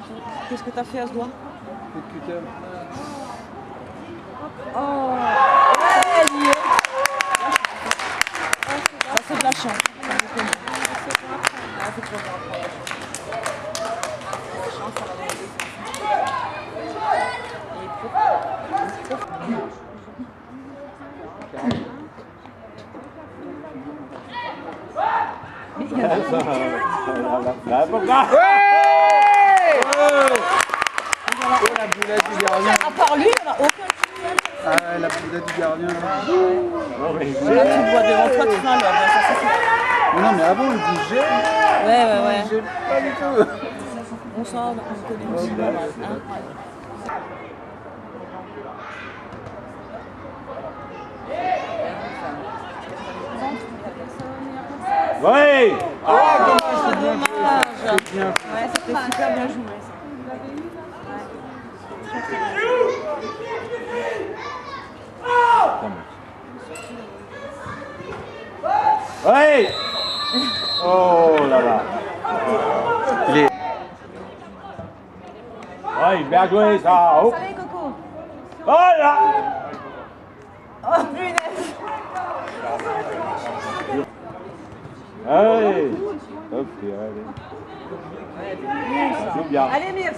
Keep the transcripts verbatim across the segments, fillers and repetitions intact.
Qu'est-ce que t'as fait à ce doigt? Coup de cutter. Oh ouais, elle y est. Ça c'est de la chance. La boulette du gardien. À part lui, on n'a aucun. Ah, la boulette du gardien. Là, là tu le vois devant toi, tu fais un lob. Mais non, mais avant, il dit j'ai. Ouais, ouais, ouais. J'ai pas du tout. On sort, on connaît aussi pas mal. Hein. Oui. Oh, c'est dommage. C'est bien. Ouais, c'était super bien joué ça. Oui. Oh là là. Les... Oui, bien joué ça. Oh. Salut Coco. Oh là. Oh punaise. Allez. Ok, allez. Ça joue bien. Allez Mir.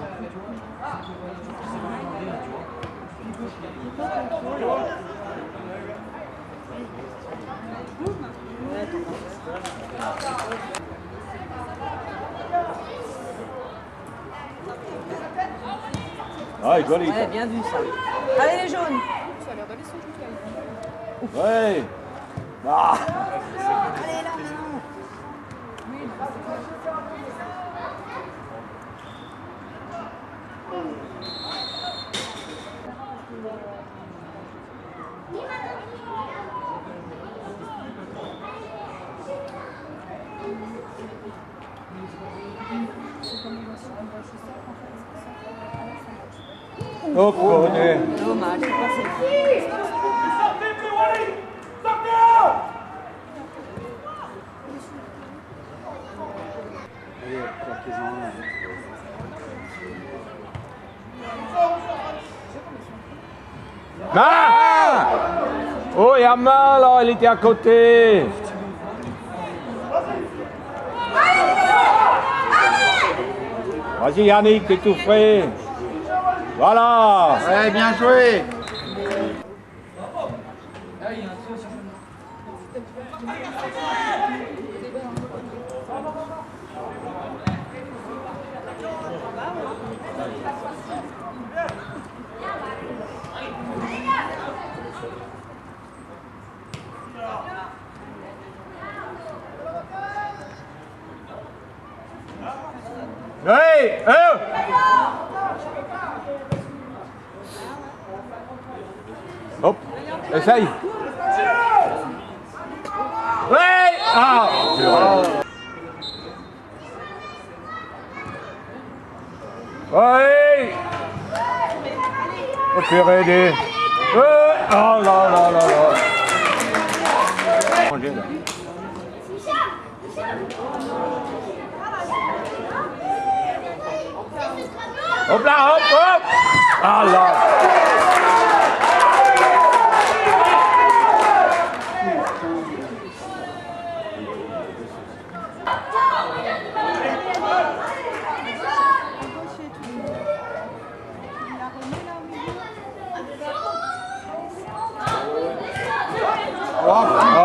Ouais, joli. Ouais, bien vu ça. Allez les jaunes. Ça a l'air d'aller sans jouer. Ouais. Ah. Allez là maintenant. Oh, Corentin. Dommage, c'est passé. Allez, claquez-en un. Ah. Oh, il y a mal là, il était à côté. Vas-y Yannick, t'es tout frais. Voilà. Ouais, bien joué. Hey, oh. Hop, essaye. Ouais. Ah. Ouais. On peut aider. Ouais. Oh là là là là. Hop là, hop, hop. Ah là. Oh,